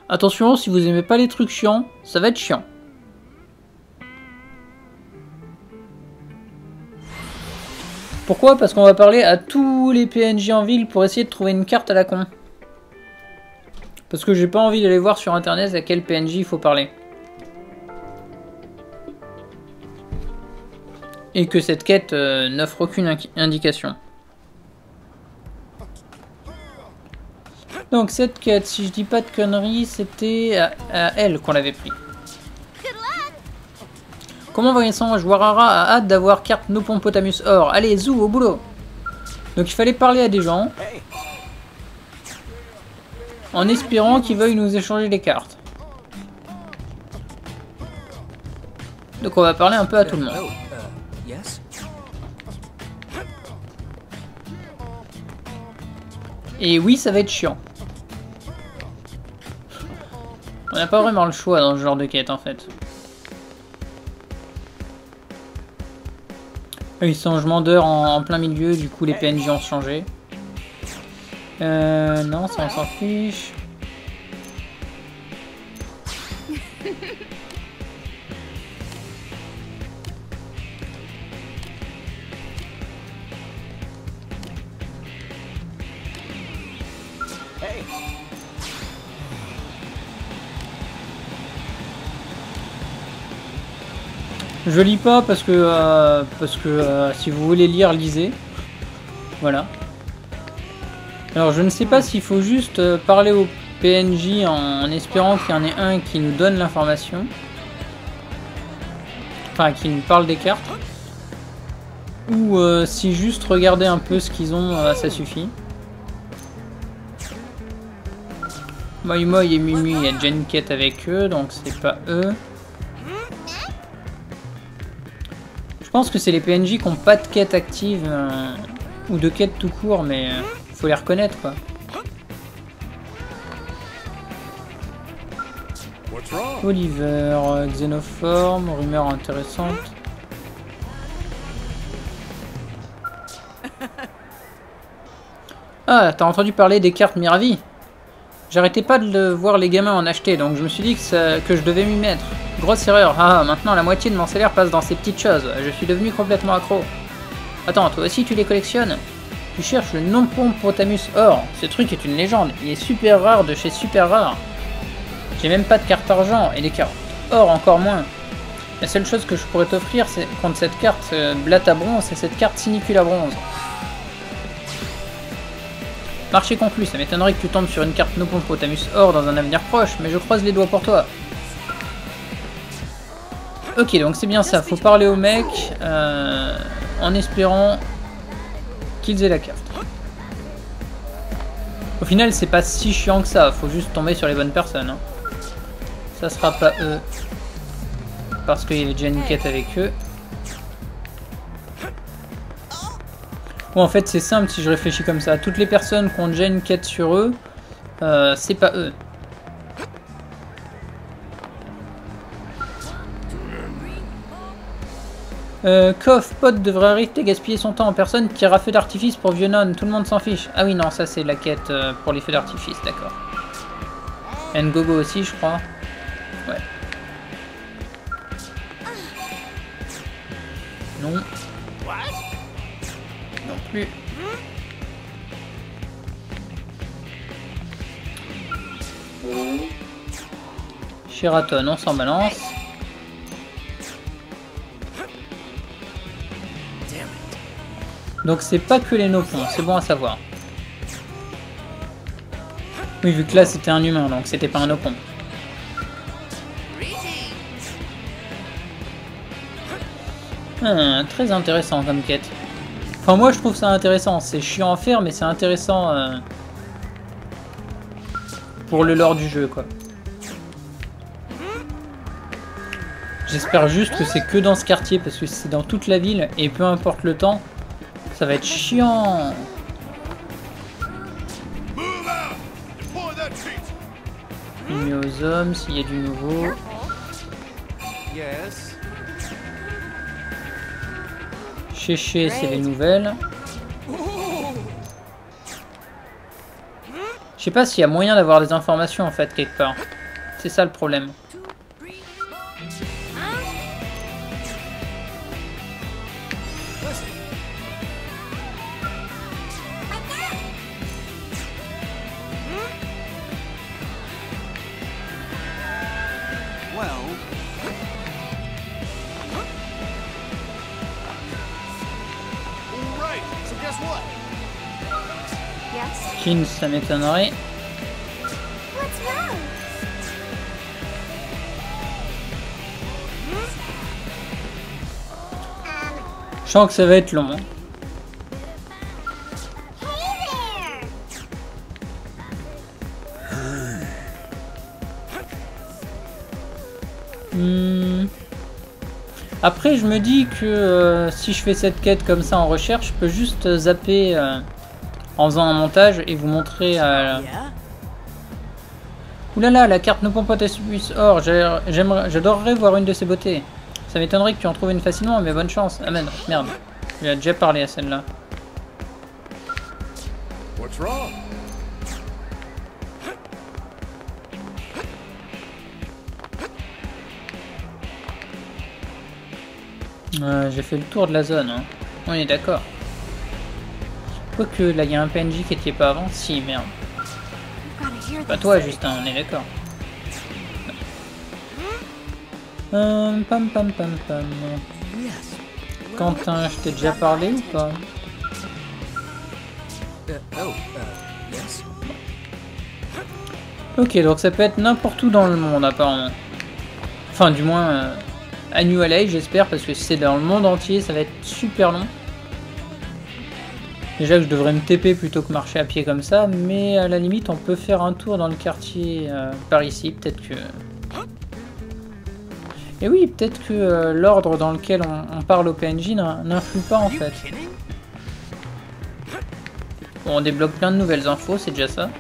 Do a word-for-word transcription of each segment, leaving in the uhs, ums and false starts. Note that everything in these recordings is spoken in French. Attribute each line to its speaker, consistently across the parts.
Speaker 1: Attention, si vous aimez pas les trucs chiants, ça va être chiant. Pourquoi? Parce qu'on va parler à tous les P N J en ville pour essayer de trouver une carte à la con. Parce que j'ai pas envie d'aller voir sur internet à quel P N J il faut parler. Et que cette quête euh, n'offre aucune indication. Donc cette quête, si je dis pas de conneries, c'était à, à elle qu'on l'avait pris. Comment Vincent Jouarara a hâte d'avoir carte Nopompotamus Or. Allez, zou, au boulot. Donc il fallait parler à des gens. En espérant qu'ils veuillent nous échanger les cartes. Donc on va parler un peu à tout le monde. Et oui, ça va être chiant. On n'a pas vraiment le choix dans ce genre de quête en fait. Oui, changement d'heure en, en plein milieu, du coup les P N J ont changé. Euh, non, ça on s'en fiche. Je lis pas parce que euh, parce que euh, si vous voulez lire, lisez. Voilà. Alors je ne sais pas s'il faut juste euh, parler au P N J en, en espérant qu'il y en ait un qui nous donne l'information. Enfin, qui nous parle des cartes. Ou euh, si juste regarder un peu ce qu'ils ont, euh, ça suffit. Moi Moi et Mimi, il y a déjà une quête avec eux, donc c'est pas eux. Je pense que c'est les P N J qui n'ont pas de quête active euh, ou de quête tout court, mais euh, faut les reconnaître quoi. Oliver, euh, Xénoforme, rumeur intéressante. Ah, t'as entendu parler des cartes Miravi? J'arrêtais pas de le voir les gamins en acheter, donc je me suis dit que, ça, que je devais m'y mettre. Grosse erreur. Ah, maintenant la moitié de mon salaire passe dans ces petites choses. Je suis devenu complètement accro. Attends, toi aussi tu les collectionnes? Tu cherches le Nopompotamus Or. Ce truc est une légende. Il est super rare de chez super rare. J'ai même pas de carte argent et des cartes or encore moins. La seule chose que je pourrais t'offrir c'est contre cette carte euh, Blatte à bronze, c'est cette carte Sinicule à bronze. Marché conclu, ça m'étonnerait que tu tombes sur une carte Nopompotamus Or dans un avenir proche, mais je croise les doigts pour toi. Ok, donc c'est bien ça, faut parler aux mecs euh, en espérant qu'ils aient la carte. Au final, c'est pas si chiant que ça, faut juste tomber sur les bonnes personnes. Hein. Ça sera pas eux, parce qu'il y avait déjà une quête avec eux. Bon, en fait, c'est simple si je réfléchis comme ça. Toutes les personnes qui ont déjà une quête sur eux, euh, c'est pas eux. Euh, Koff, Pot devrait arrêter de gaspiller son temps en personne qui ira feu d'artifice pour vieux non, tout le monde s'en fiche. Ah oui, non, ça c'est la quête euh, pour les feux d'artifice, d'accord. Ngogo aussi, je crois. Ouais. Non. Non plus. Sheraton, on s'en balance. Donc c'est pas que les Nopons, c'est bon à savoir. Oui, vu que là c'était un humain, donc c'était pas un Nopon. Ah, très intéressant comme quête. Enfin moi je trouve ça intéressant, c'est chiant à faire mais c'est intéressant euh, pour le lore du jeu quoi. J'espère juste que c'est que dans ce quartier parce que c'est dans toute la ville et peu importe le temps, ça va être chiant. Mis aux hommes s'il y a du nouveau. Chéché, c'est les nouvelles. Je sais pas s'il y a moyen d'avoir des informations en fait quelque part. C'est ça le problème. Kin, ça m'étonnerait. Je sens que ça va être long. Hein. Hmm. Après, je me dis que euh, si je fais cette quête comme ça en recherche, je peux juste zapper euh, en faisant un montage et vous montrer... Euh... Oulala, la carte ne pompe pas tes subus. Or, j'adorerais voir une de ces beautés. Ça m'étonnerait que tu en trouves une facilement, mais bonne chance. Ah merde, merde. Il a déjà parlé à celle-là.
Speaker 2: What's wrong?
Speaker 1: Euh, J'ai fait le tour de la zone. Hein. On est d'accord. Quoique là, il y a un P N J qui était pas avant. Si, merde. Pas toi, Justin, on est d'accord. Euh, pam pam pam pam. Quentin, je t'ai déjà parlé ou pas? Ok, donc ça peut être n'importe où dans le monde apparemment. Enfin, du moins euh, à New Alley, j'espère, parce que si c'est dans le monde entier, ça va être super long. Déjà que je devrais me T P plutôt que marcher à pied comme ça, mais à la limite, on peut faire un tour dans le quartier euh, par ici, peut-être que... Et oui, peut-être que euh, l'ordre dans lequel on, on parle au P N J n'influe pas en fait. Bon, on débloque plein de nouvelles infos, c'est déjà ça.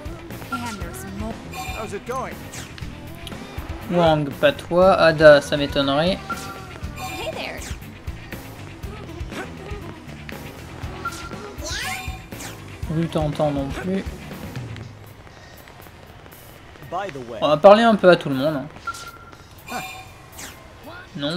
Speaker 1: Wang, pas toi. Ada, ça m'étonnerait. Vu t'entends non plus. On va parler un peu à tout le monde. Non.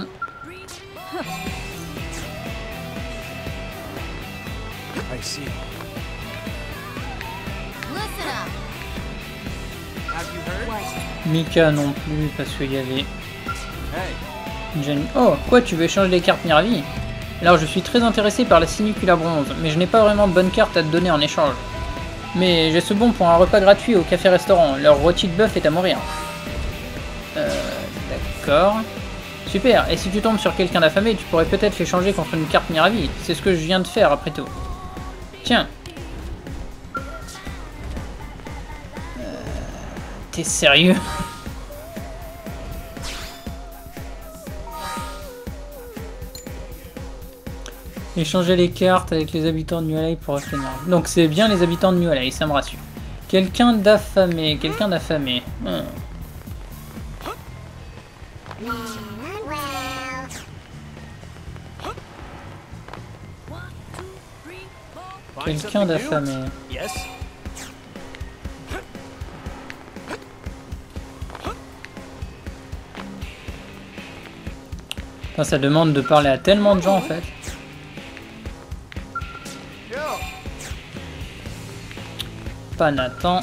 Speaker 1: Mika non plus parce qu'il y avait Jenny. Oh, quoi, tu veux échanger des cartes Miravi? Alors je suis très intéressé par la Sinicula bronze, mais je n'ai pas vraiment de bonnes cartes à te donner en échange. Mais j'ai ce bon pour un repas gratuit au café-restaurant, leur rôti de bœuf est à mourir. Euh, d'accord. Super, et si tu tombes sur quelqu'un d'affamé, tu pourrais peut-être l'échanger contre une carte Miravi. C'est ce que je viens de faire après tout. Tiens. Euh, T'es sérieux? Échanger les cartes avec les habitants de New Alley pour acheter une arme. Donc c'est bien les habitants de New Alley, ça me rassure. Quelqu'un d'affamé, quelqu'un d'affamé. Hmm. Quelqu'un d'affamé. Enfin, ça demande de parler à tellement de gens en fait. Pas Nathan.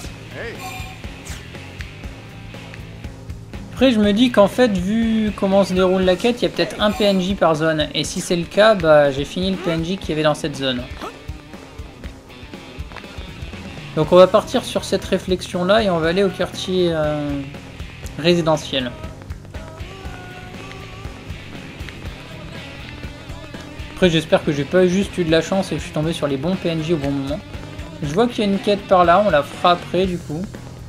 Speaker 1: Après je me dis qu'en fait vu comment se déroule la quête, il y a peut-être un P N J par zone. Et si c'est le cas, bah j'ai fini le P N J qu'il y avait dans cette zone. Donc on va partir sur cette réflexion là et on va aller au quartier euh, résidentiel. Après j'espère que j'ai pas juste eu de la chance et que je suis tombé sur les bons P N J au bon moment. Je vois qu'il y a une quête par là, on la fera après du coup.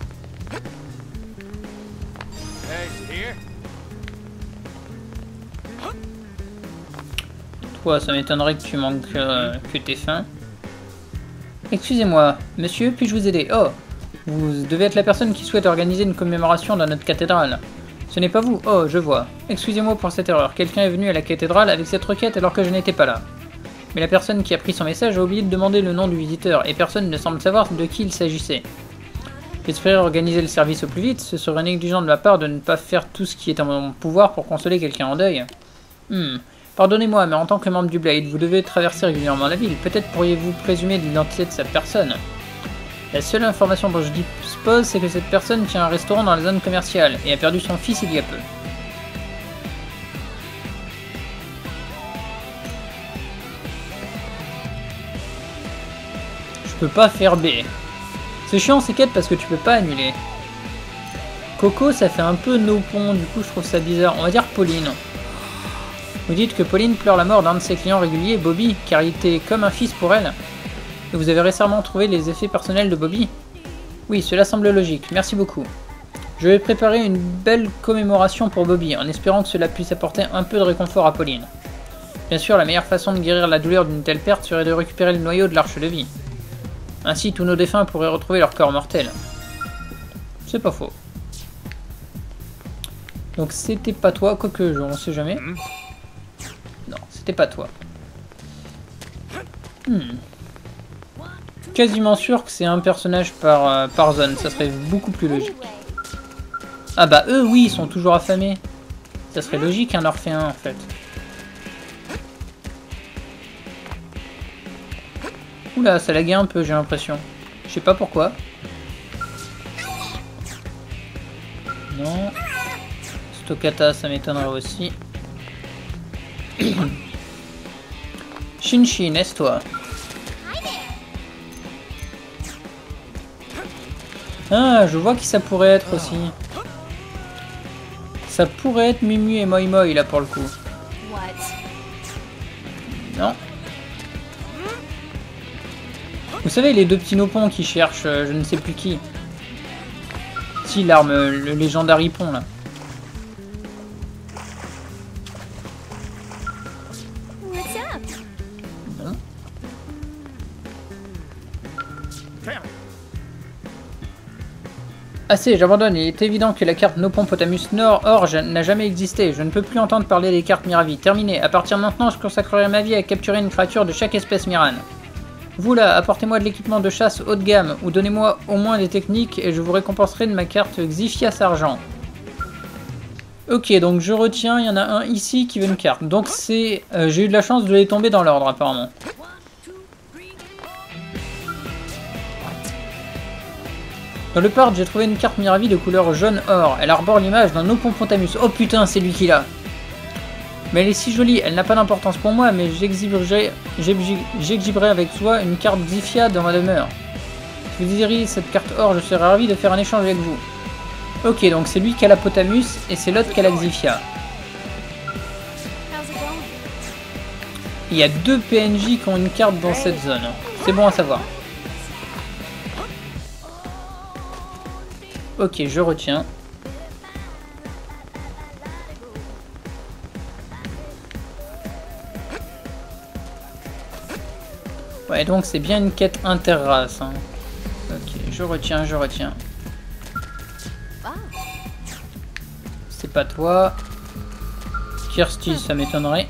Speaker 1: Toi, ça m'étonnerait que tu manques, euh, que t'aies faim. Excusez-moi, monsieur, puis-je vous aider? Oh, vous devez être la personne qui souhaite organiser une commémoration dans notre cathédrale. Ce n'est pas vous? Oh, je vois. Excusez-moi pour cette erreur. Quelqu'un est venu à la cathédrale avec cette requête alors que je n'étais pas là. Mais la personne qui a pris son message a oublié de demander le nom du visiteur, et personne ne semble savoir de qui il s'agissait. J'espérais organiser le service au plus vite. Ce serait négligent de ma part de ne pas faire tout ce qui est en mon pouvoir pour consoler quelqu'un en deuil. Hmm. Pardonnez-moi, mais en tant que membre du Blade, vous devez traverser régulièrement la ville. Peut-être pourriez-vous présumer de l'identité de cette personne. La seule information dont je dispose, c'est que cette personne tient un restaurant dans la zone commerciale et a perdu son fils il y a peu. Je peux pas faire B. C'est chiant ces quêtes parce que tu peux pas annuler. Coco, ça fait un peu no pont, du coup je trouve ça bizarre. On va dire Pauline. Vous dites que Pauline pleure la mort d'un de ses clients réguliers, Bobby, car il était comme un fils pour elle. Et vous avez récemment trouvé les effets personnels de Bobby? Oui, cela semble logique, merci beaucoup. Je vais préparer une belle commémoration pour Bobby, en espérant que cela puisse apporter un peu de réconfort à Pauline. Bien sûr, la meilleure façon de guérir la douleur d'une telle perte serait de récupérer le noyau de l'Arche de Vie. Ainsi, tous nos défunts pourraient retrouver leur corps mortel. C'est pas faux. Donc c'était pas toi, quoique on sait jamais. Non, c'était pas toi. Hmm. Quasiment sûr que c'est un personnage par, euh, par zone, ça serait beaucoup plus logique. Ah bah eux, oui, ils sont toujours affamés. Ça serait logique un orphelin en fait. Oula, ça laguait un peu, j'ai l'impression. Je sais pas pourquoi. Non. Stokata, ça m'étonnerait aussi. Shinshin, est-toi? Ah, je vois qui ça pourrait être aussi. Ça pourrait être Mimu et Moi Moi là pour le coup. Non. Vous savez, les deux petits nopons qui cherchent euh, je ne sais plus qui. Si, l'arme, le légendaire Hippon là. Non. Assez, j'abandonne. Il est évident que la carte Nopon Potamus Nord Orge n'a jamais existé. Je ne peux plus entendre parler des cartes Miravi. Terminé. À partir de maintenant, je consacrerai ma vie à capturer une créature de chaque espèce Miran. Vous là, apportez-moi de l'équipement de chasse haut de gamme, ou donnez-moi au moins des techniques et je vous récompenserai de ma carte Xiphias Argent. Ok, donc je retiens, il y en a un ici qui veut une carte. Donc c'est... Euh, j'ai eu de la chance de les tomber dans l'ordre apparemment. Dans le parc, j'ai trouvé une carte Miravi de couleur jaune or. Elle arbore l'image d'un Nopon Pontamus. Oh putain, c'est lui qui l'a. Mais elle est si jolie, elle n'a pas d'importance pour moi, mais j'exhiberai avec joie une carte Xifia dans ma demeure. Si vous désirez cette carte or, je serais ravi de faire un échange avec vous. Ok, donc c'est lui qui a la Potamus et c'est l'autre qui a la Xifia. Il y a deux P N J qui ont une carte dans cette zone. C'est bon à savoir. Ok, je retiens. Ouais, donc c'est bien une quête interrace. Hein. Ok, je retiens, je retiens. C'est pas toi. Kirsty, ça m'étonnerait.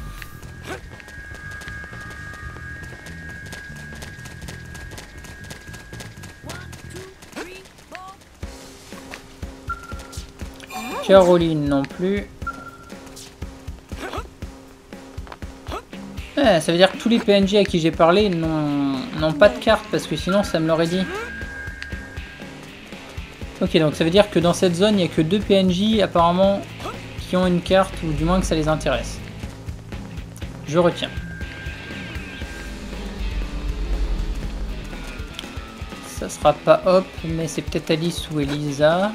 Speaker 1: Caroline non plus. Ouais, ça veut dire que tous les P N J à qui j'ai parlé n'ont pas de carte, parce que sinon ça me l'aurait dit. Ok, donc ça veut dire que dans cette zone, il n'y a que deux P N J apparemment qui ont une carte, ou du moins que ça les intéresse. Je retiens. Ça sera pas Hop, mais c'est peut-être Alice ou Elisa.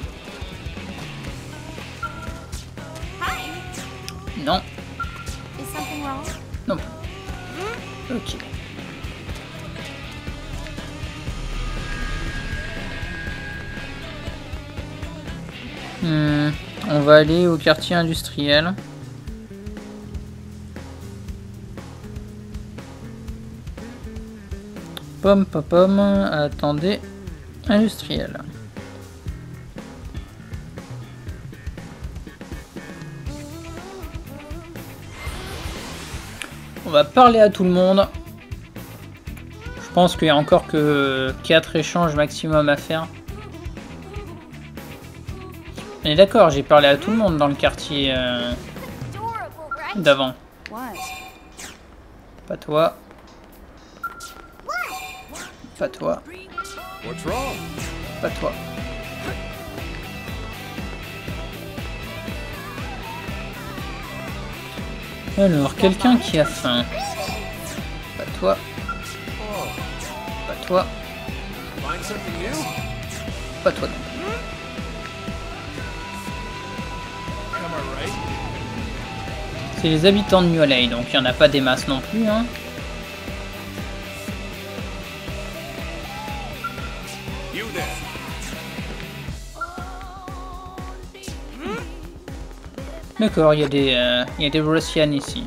Speaker 1: Non. Non. Ok. Hmm, on va aller au quartier industriel. Pom pom pom. Attendez. Industriel. On va parler à tout le monde. Je pense qu'il y a encore que quatre échanges maximum à faire. On est d'accord, j'ai parlé à tout le monde dans le quartier euh, d'avant. Pas toi. Pas toi. Pas toi. Alors, quelqu'un qui a faim. Pas toi. Pas toi. Pas toi non plus. C'est les habitants de New Alley, donc il n'y en a pas des masses non plus, hein. D'accord, il y a des, euh, il y a des Russians ici.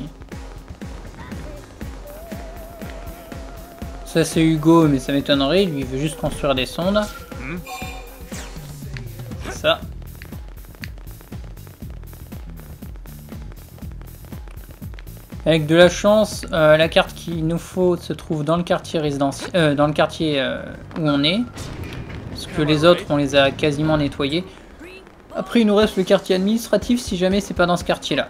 Speaker 1: Ça c'est Hugo, mais ça m'étonnerait, lui il veut juste construire des sondes. Ça. Avec de la chance, euh, la carte qu'il nous faut se trouve dans le quartier résidentiel, euh, dans le quartier euh, où on est, parce que les autres on les a quasiment nettoyés. Après il nous reste le quartier administratif si jamais c'est pas dans ce quartier-là.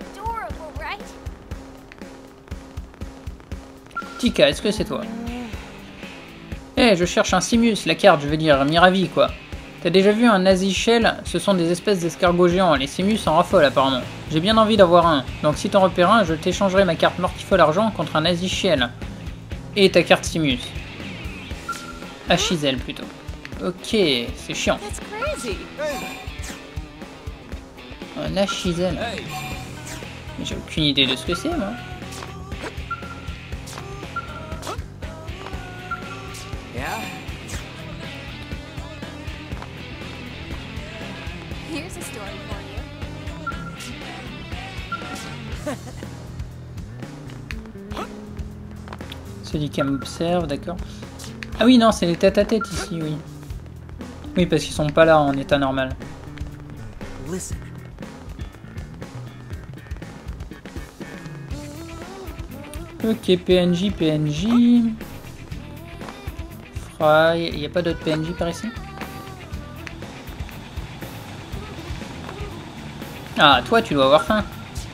Speaker 1: Tika, est-ce que c'est toi? Eh, hey, je cherche un Simus, la carte, je veux dire Miravi quoi. T'as déjà vu un Nazi Shell? Ce sont des espèces d'escargots géants, les Simus en raffolent apparemment. J'ai bien envie d'avoir un, donc si t'en repères un, je t'échangerai ma carte Mortifol Argent contre un Nazi Shell. Et ta carte Simus. Achizel plutôt. Ok, c'est chiant. Un Achizel. Mais j'ai aucune idée de ce que c'est moi.
Speaker 2: Here's a story for you.
Speaker 1: Celui qui m'observe, d'accord. Ah oui, non, c'est les têtes à tête ici, oui. Oui, parce qu'ils sont pas là en état normal. Ok, P N J, P N J. Fry, il n'y a pas d'autres P N J par ici? Ah, toi, tu dois avoir faim.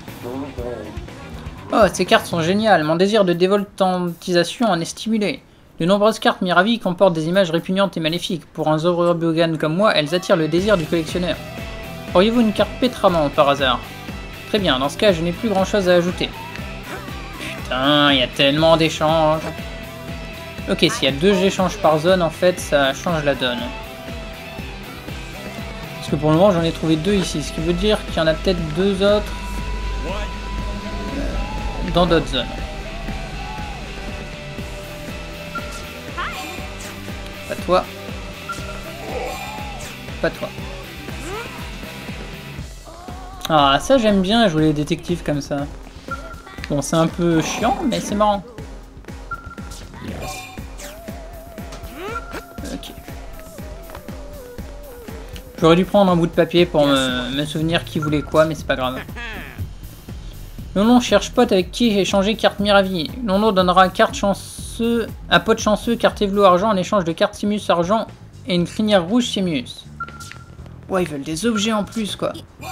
Speaker 1: Oh, ces cartes sont géniales. Mon désir de dévoltantisation en est stimulé. De nombreuses cartes Miravi comportent des images répugnantes et maléfiques. Pour un Zorobogan comme moi, elles attirent le désir du collectionneur. Auriez-vous une carte Pétramant par hasard? Très bien, dans ce cas, je n'ai plus grand-chose à ajouter. Putain, il y a tellement d'échanges. Ok, s'il y a deux échanges par zone, en fait, ça change la donne. Parce que pour le moment, j'en ai trouvé deux ici, ce qui veut dire qu'il y en a peut-être deux autres euh, dans d'autres zones. Pas toi. Pas toi. Ah, ça j'aime bien jouer les détectives comme ça. Bon, c'est un peu chiant, mais c'est marrant. Ok. J'aurais dû prendre un bout de papier pour me, me souvenir qui voulait quoi, mais c'est pas grave. Nono cherche pote avec qui échanger carte Miravi. Nono donnera carte chanceux, un pote chanceux, carte Evlo argent en échange de carte Simus argent et une crinière rouge Simus. Ouais, ils veulent des objets en plus, quoi.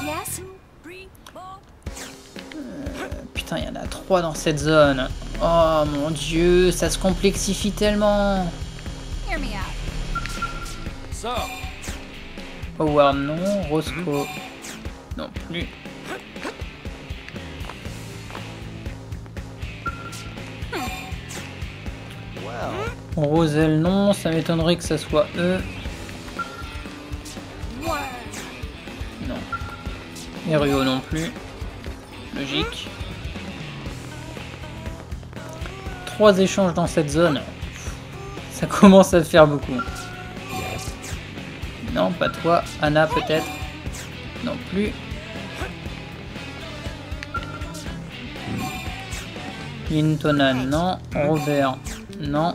Speaker 1: Euh, putain, il y en a trois dans cette zone. Oh mon dieu, ça se complexifie tellement. Howard non, Roscoe non plus. Roselle non, ça m'étonnerait que ça soit eux. Non. Et Rio non plus. Logique. Trois échanges dans cette zone. Ça commence à faire beaucoup. Non, pas toi. Anna peut-être. Non plus. Lintona non. Robert non.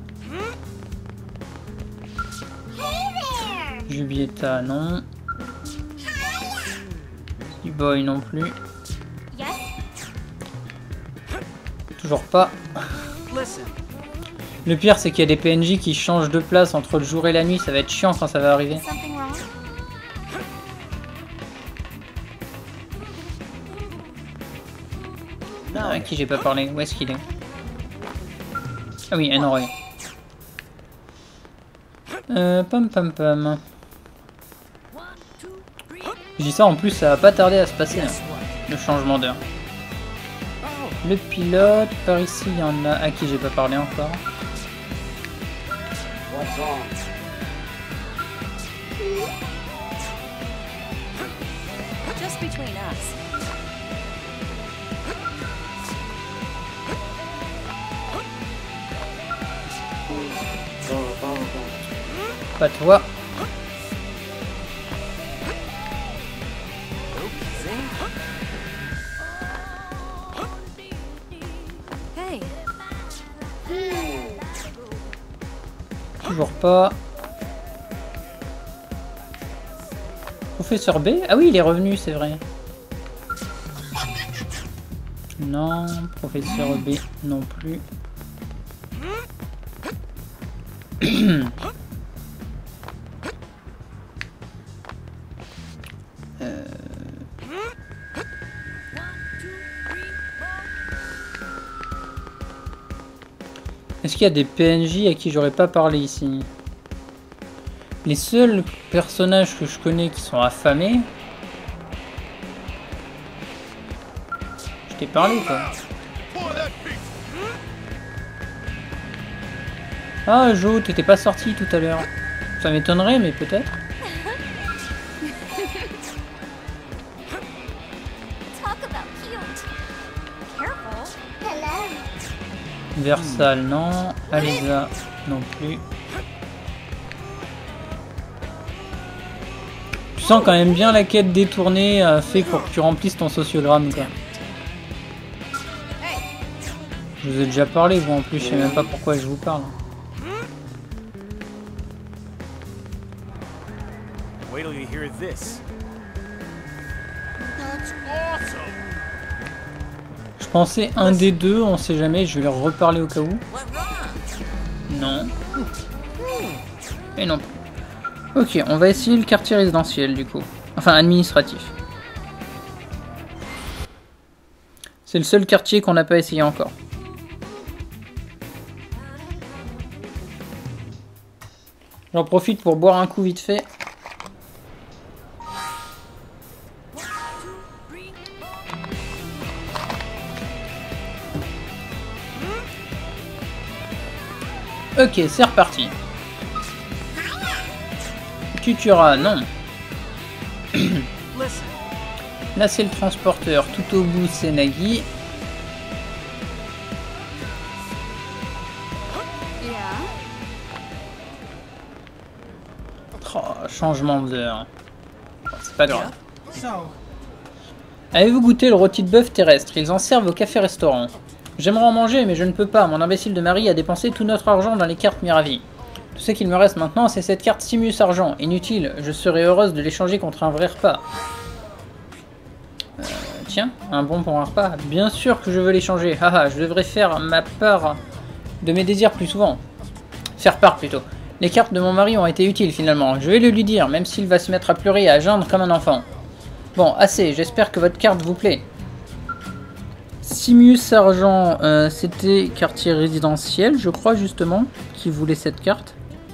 Speaker 1: Jubieta non. Boy non plus. Toujours pas. Le pire c'est qu'il y a des P N J qui changent de place entre le jour et la nuit, ça va être chiant quand ça va arriver. À qui j'ai pas parlé? Où est-ce qu'il est? Ah oui, Enroy. Euh, pam pam pam. Je dis ça en plus, ça va pas tarder à se passer, hein, le changement d'heure. Le pilote, par ici il y en a à qui j'ai pas parlé encore.
Speaker 2: Just between us.
Speaker 1: Pas toi.
Speaker 2: Hey,
Speaker 1: Toujours pas. Professeur B? Ah oui, il est revenu, c'est vrai. Non, professeur B non plus. Euh, Est-ce qu'il y a des P N J à qui j'aurais pas parlé ici? Les seuls personnages que je connais qui sont affamés... Je t'ai parlé, quoi. Ah, Jo, t'étais pas sorti tout à l'heure. Ça m'étonnerait, mais peut-être.
Speaker 2: talk about cute. Careful.
Speaker 1: Versal, non. Alisa, non plus. Tu sens quand même bien la quête détournée euh, fait pour que tu remplisses ton sociogramme, quoi. Je vous ai déjà parlé, vous en plus, je sais même pas pourquoi je vous parle.
Speaker 3: Wait till you hear this.
Speaker 1: Je pensais un des deux, on sait jamais, je vais leur reparler au cas où.
Speaker 2: What wrong?
Speaker 1: Non. Et non plus. Ok, on va essayer le quartier résidentiel du coup. Enfin, administratif. C'est le seul quartier qu'on n'a pas essayé encore. J'en profite pour boire un coup vite fait. Ok, c'est reparti. Tutura, non. Là, c'est le transporteur. Tout au bout, c'est Nagi.
Speaker 2: Yeah.
Speaker 1: Oh, changement d'heure. C'est pas grave. Avez-vous goûté le rôti de bœuf terrestre? Ils en servent au café-restaurant. J'aimerais en manger, mais je ne peux pas. Mon imbécile de mari a dépensé tout notre argent dans les cartes Miravi. Tout ce qu'il me reste maintenant, c'est cette carte Simus Argent. Inutile, je serais heureuse de l'échanger contre un vrai repas. Euh, tiens, un bon pour un repas. Bien sûr que je veux l'échanger. Haha, je devrais faire ma part de mes désirs plus souvent. Faire part plutôt. Les cartes de mon mari ont été utiles finalement. Je vais le lui dire, même s'il va se mettre à pleurer et à geindre comme un enfant. Bon, assez, j'espère que votre carte vous plaît. Simus Argent, euh, c'était quartier résidentiel, je crois justement, qui voulait cette carte.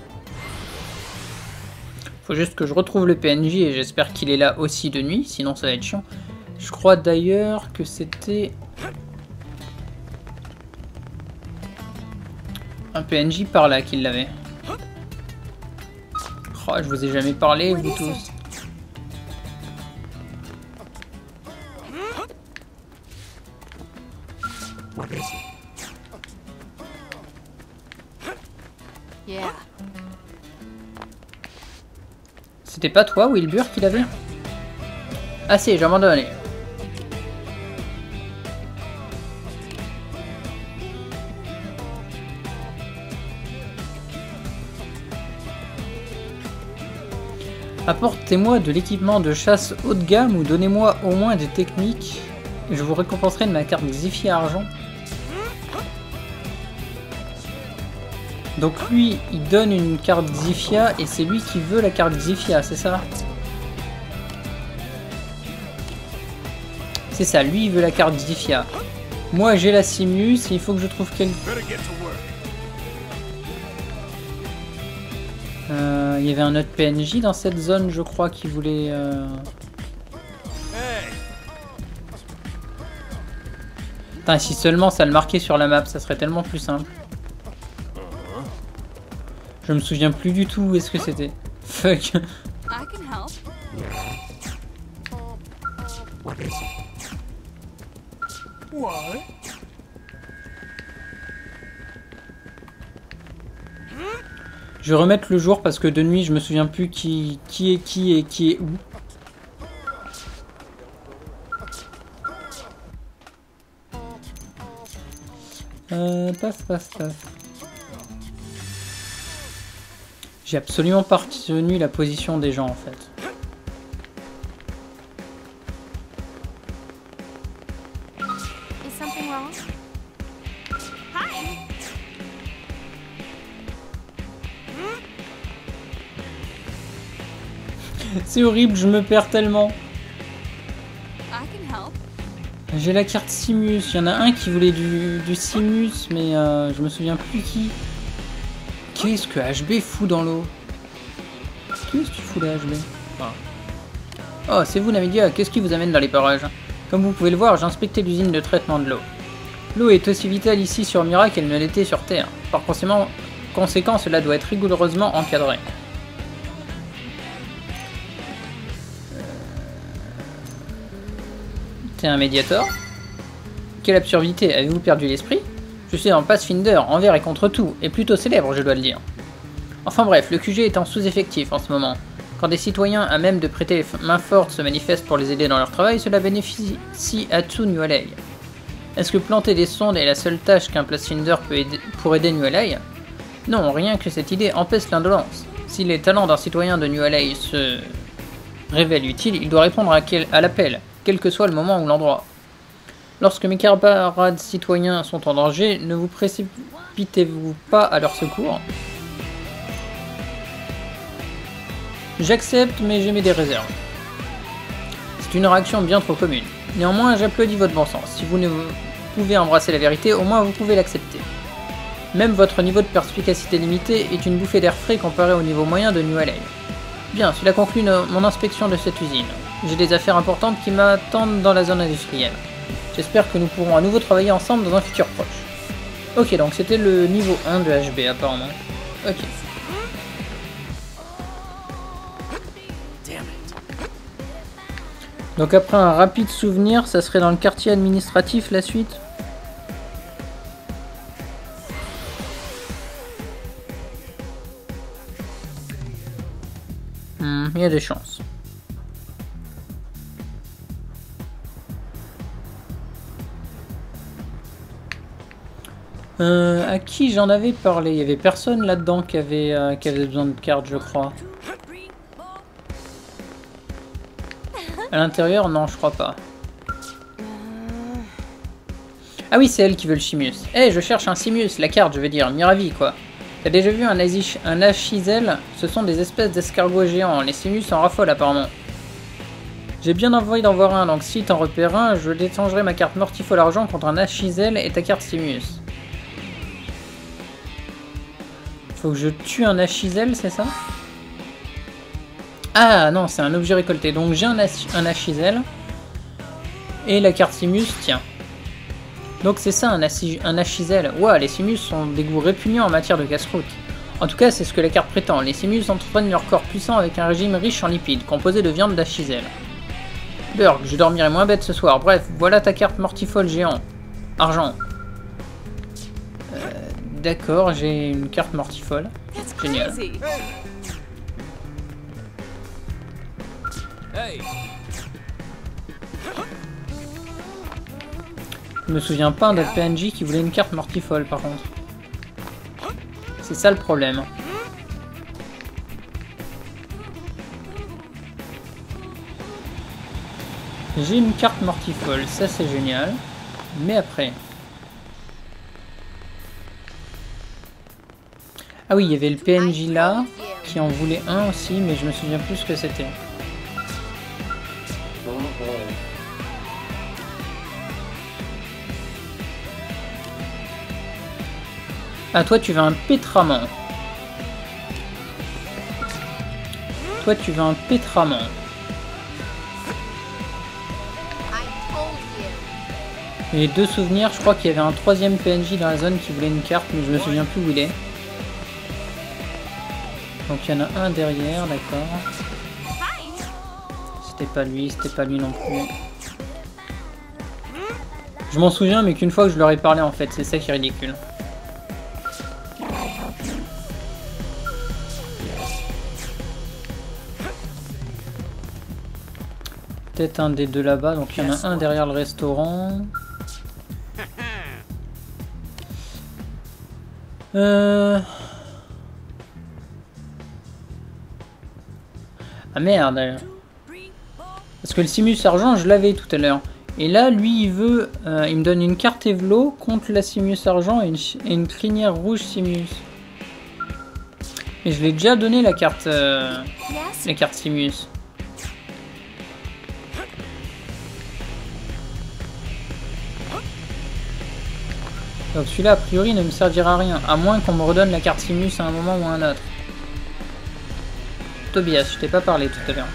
Speaker 1: Faut juste que je retrouve le P N J et j'espère qu'il est là aussi de nuit, sinon ça va être chiant. Je crois d'ailleurs que c'était un P N J par là qui l'avait. Oh, je vous ai jamais parlé, vous tous.
Speaker 2: Yeah.
Speaker 1: C'était pas toi, Wilbur, qui l'avait? Ah si, j'ai abandonné. Apportez-moi de l'équipement de chasse haut de gamme ou donnez-moi au moins des techniques et je vous récompenserai de ma carte Xifia Argent. Donc lui, il donne une carte Xifia et c'est lui qui veut la carte Xifia, c'est ça? C'est ça, lui il veut la carte Xifia. Moi j'ai la Simus et il faut que je trouve quel... Euh, il y avait un autre P N J dans cette zone, je crois, qui voulait... Euh... Putain, si seulement ça le marquait sur la map, ça serait tellement plus simple. Je me souviens plus du tout où est-ce que c'était. Fuck. Je vais remettre le jour parce que de nuit je me souviens plus qui, qui est qui et qui est où. Euh, paf, paf, paf. J'ai absolument pas retenu la position des gens en fait. C'est horrible, je me perds tellement. J'ai la carte Simus. Il y en a un qui voulait du, du Simus, mais euh, je me souviens plus qui. Qu'est-ce que H B fout dans l'eau? Qu'est-ce que tu fous là, H B? Ah. Oh, c'est vous, Namidia. Qu'est-ce qui vous amène dans les parages? Comme vous pouvez le voir, j'ai inspecté l'usine de traitement de l'eau. L'eau est aussi vitale ici sur Mira qu'elle ne l'était sur Terre. Par conséquent, conséquent, cela doit être rigoureusement encadré. T'es un Médiator? Quelle absurdité, avez-vous perdu l'esprit? Je suis un Pathfinder, envers et contre tout, et plutôt célèbre, je dois le dire. Enfin bref, le Q G est en sous-effectif en ce moment. Quand des citoyens à même de prêter les mains fortes se manifestent pour les aider dans leur travail, cela bénéficie à tout New Alley. Est-ce que planter des sondes est la seule tâche qu'un Pathfinder peut aider pour aider New Alley? Non, rien que cette idée empêche l'indolence. Si les talents d'un citoyen de New Alley se révèlent utiles, il doit répondre à, quel... à l'appel, quel que soit le moment ou l'endroit. Lorsque mes camarades citoyens sont en danger, ne vous précipitez-vous pas à leur secours? J'accepte, mais j'émets des réserves. C'est une réaction bien trop commune. Néanmoins, j'applaudis votre bon sens. Si vous ne pouvez embrasser la vérité, au moins vous pouvez l'accepter. Même votre niveau de perspicacité limité est une bouffée d'air frais comparé au niveau moyen de New Alley. Bien, cela conclut mon inspection de cette usine. J'ai des affaires importantes qui m'attendent dans la zone industrielle. J'espère que nous pourrons à nouveau travailler ensemble dans un futur proche. Ok, donc c'était le niveau un de H B apparemment. Ok. Donc après un rapide souvenir, ça serait dans le quartier administratif la suite? Hmm, il y a des chances. Euh, à qui j'en avais parlé? Il y avait personne là-dedans qui avait, euh, qui avait besoin de cartes, je crois. À l'intérieur, non, je crois pas. Ah oui, c'est elle qui veut le Simus. Eh, hey, je cherche un Simus, la carte, je veux dire, Miravi, quoi. T'as déjà vu un, Azish, un Achizel? Ce sont des espèces d'escargots géants, les Simus en raffolent apparemment. J'ai bien envie d'en voir un, donc si t'en repères un, je déchangerai ma carte Mortifol Argent contre un Achizel et ta carte Simus. Faut que je tue un Achizel, c'est ça? Ah non, c'est un objet récolté. Donc j'ai un, un Achizel. Et la carte Simus, tiens. Donc c'est ça un, un Achizel. Ouah, les Simus sont des goûts répugnants en matière de casse-croûte. En tout cas, c'est ce que la carte prétend. Les Simus entretiennent leur corps puissant avec un régime riche en lipides, composé de viande d'Achizel. Burg, je dormirai moins bête ce soir. Bref, voilà ta carte Mortifol géant. Argent. Euh, D'accord, j'ai une carte Mortifol. Génial. Je me souviens pas d'un P N J qui voulait une carte Mortifol par contre. C'est ça le problème. J'ai une carte Mortifol, ça c'est génial. Mais après... Ah oui, il y avait le P N J là, qui en voulait un aussi, mais je me souviens plus ce que c'était. Ah, toi, tu veux un pétrament. Toi, tu veux un pétrament. Et deux souvenirs, je crois qu'il y avait un troisième P N J dans la zone qui voulait une carte, mais je me souviens plus où il est. Donc il y en a un derrière, d'accord. C'était pas lui, c'était pas lui non plus. Je m'en souviens, mais qu'une fois que je leur ai parlé en fait, c'est ça qui est ridicule. Peut-être un des deux là-bas, donc il y en a un derrière le restaurant. Euh... Ah merde. Parce que le Simus Argent, je l'avais tout à l'heure. Et là, lui, il veut... Euh, il me donne une carte Evlo contre la Simus Argent et une, et une crinière rouge Simus. Et je l'ai déjà donné la carte... Euh, la carte Simus. Donc celui-là, a priori, ne me servira à rien. À moins qu'on me redonne la carte Simus à un moment ou à un autre. Tobias, je t'ai pas parlé tout à l'heure.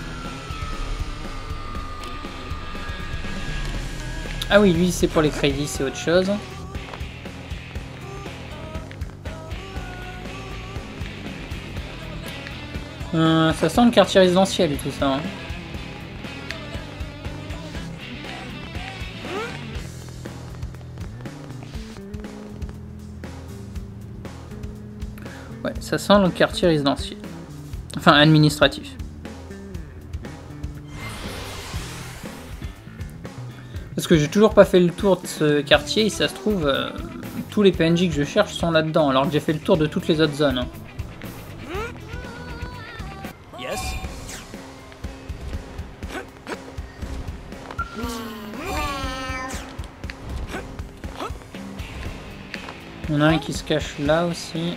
Speaker 1: Ah oui, lui, c'est pour les crédits, c'est autre chose. Euh, ça sent le quartier résidentiel et tout ça. Hein. Ouais, ça sent le quartier résidentiel. Enfin, administratif. Parce que j'ai toujours pas fait le tour de ce quartier, et ça se trouve, euh, tous les P N J que je cherche sont là-dedans, alors que j'ai fait le tour de toutes les autres zones. Hein.
Speaker 3: Yes.
Speaker 1: Il y en a un qui se cache là aussi.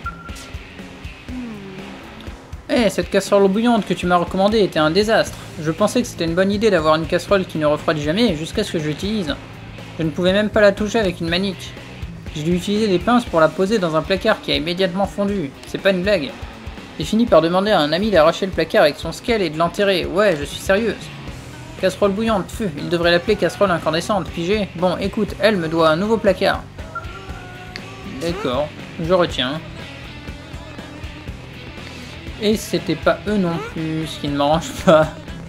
Speaker 1: Eh, hey, cette casserole bouillante que tu m'as recommandée était un désastre. Je pensais que c'était une bonne idée d'avoir une casserole qui ne refroidit jamais jusqu'à ce que je l'utilise. Je ne pouvais même pas la toucher avec une manique. J'ai dû utiliser des pinces pour la poser dans un placard qui a immédiatement fondu. C'est pas une blague. J'ai fini par demander à un ami d'arracher le placard avec son scale et de l'enterrer. Ouais, je suis sérieuse. Casserole bouillante, pfff, il devrait l'appeler casserole incandescente, pigé. Bon, écoute, elle me doit un nouveau placard. D'accord, je retiens. Et c'était pas eux non plus, ce qui ne m'arrange pas.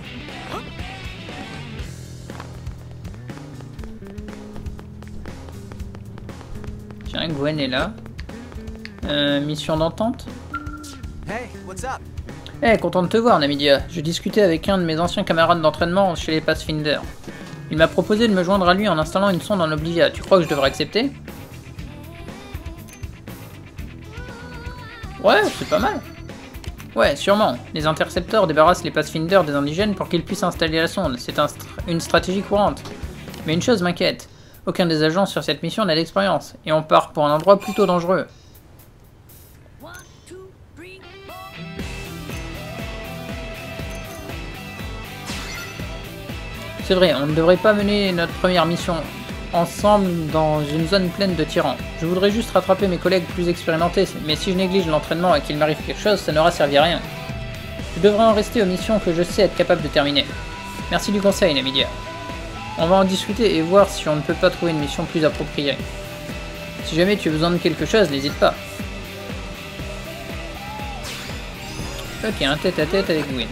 Speaker 1: Tiens, Gwen est là. Euh, mission d'entente.
Speaker 3: Hey, what's up?
Speaker 1: Eh, hey, content de te voir, Namidia. Je discutais avec un de mes anciens camarades d'entraînement chez les Pathfinder. Il m'a proposé de me joindre à lui en installant une sonde en Oblivia. Tu crois que je devrais accepter? Ouais, c'est pas mal. Ouais, sûrement. Les intercepteurs débarrassent les Pathfinder des indigènes pour qu'ils puissent installer la sonde. C'est un str une stratégie courante. Mais une chose m'inquiète. Aucun des agents sur cette mission n'a d'expérience. Et on part pour un endroit plutôt dangereux. C'est vrai, on ne devrait pas mener notre première mission ensemble dans une zone pleine de tyrans. Je voudrais juste rattraper mes collègues plus expérimentés, mais si je néglige l'entraînement et qu'il m'arrive quelque chose, ça n'aura servi à rien. Je devrais en rester aux missions que je sais être capable de terminer. Merci du conseil, Namidia. On va en discuter et voir si on ne peut pas trouver une mission plus appropriée. Si jamais tu as besoin de quelque chose, n'hésite pas. Ok, un tête-à-tête avec Gwyn.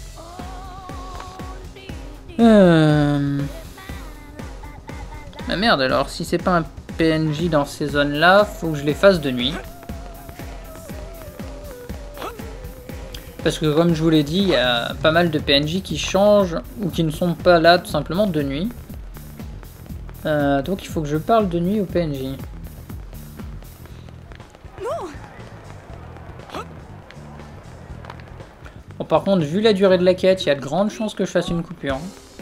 Speaker 1: Euh... Ah merde, alors si c'est pas un P N J dans ces zones-là, faut que je les fasse de nuit. Parce que comme je vous l'ai dit, il y a pas mal de P N J qui changent ou qui ne sont pas là tout simplement de nuit. Euh, donc il faut que je parle de nuit au P N J. Bon, par contre, vu la durée de la quête, il y a de grandes chances que je fasse une coupure.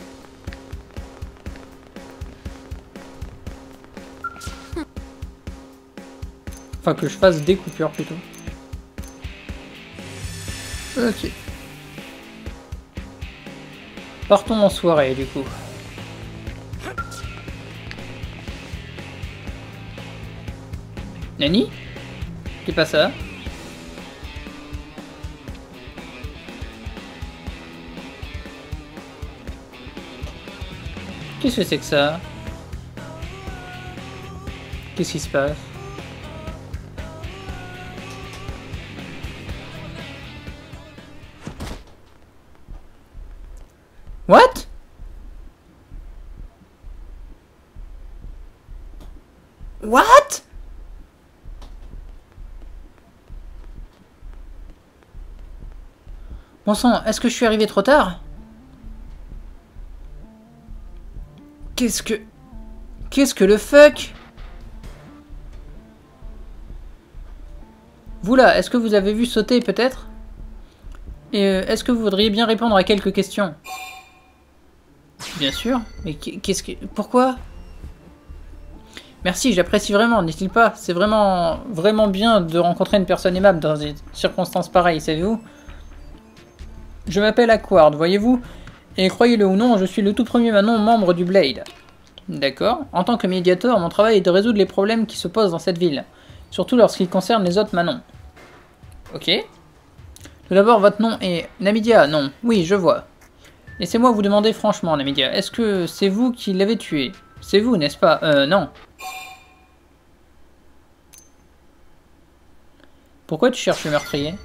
Speaker 1: Enfin, que je fasse des coupures plutôt. Ok. Partons en soirée du coup. Nani? C'est pas ça. Qu'est-ce que c'est que ça? Qu'est-ce qui se passe? What? What? Bon sang, est-ce que je suis arrivé trop tard? Qu'est-ce que... Qu'est-ce que le fuck? Vous là, est-ce que vous avez vu sauter peut-être? Et euh, est-ce que vous voudriez bien répondre à quelques questions? Bien sûr, mais qu'est-ce que... Pourquoi? Merci, j'apprécie vraiment, n'est-il pas? C'est vraiment, vraiment bien de rencontrer une personne aimable dans des circonstances pareilles, savez-vous? Je m'appelle Aquard, voyez-vous? Et croyez-le ou non, je suis le tout premier Manon membre du Blade. D'accord. En tant que médiateur, mon travail est de résoudre les problèmes qui se posent dans cette ville. Surtout lorsqu'ils concernent les autres Manons. Ok. Tout d'abord, votre nom est... Namidia, non. Oui, je vois. Laissez-moi vous demander franchement, Namidia, est-ce que c'est vous qui l'avez tué? C'est vous, n'est-ce pas? Euh, non. Pourquoi tu cherches le meurtrier?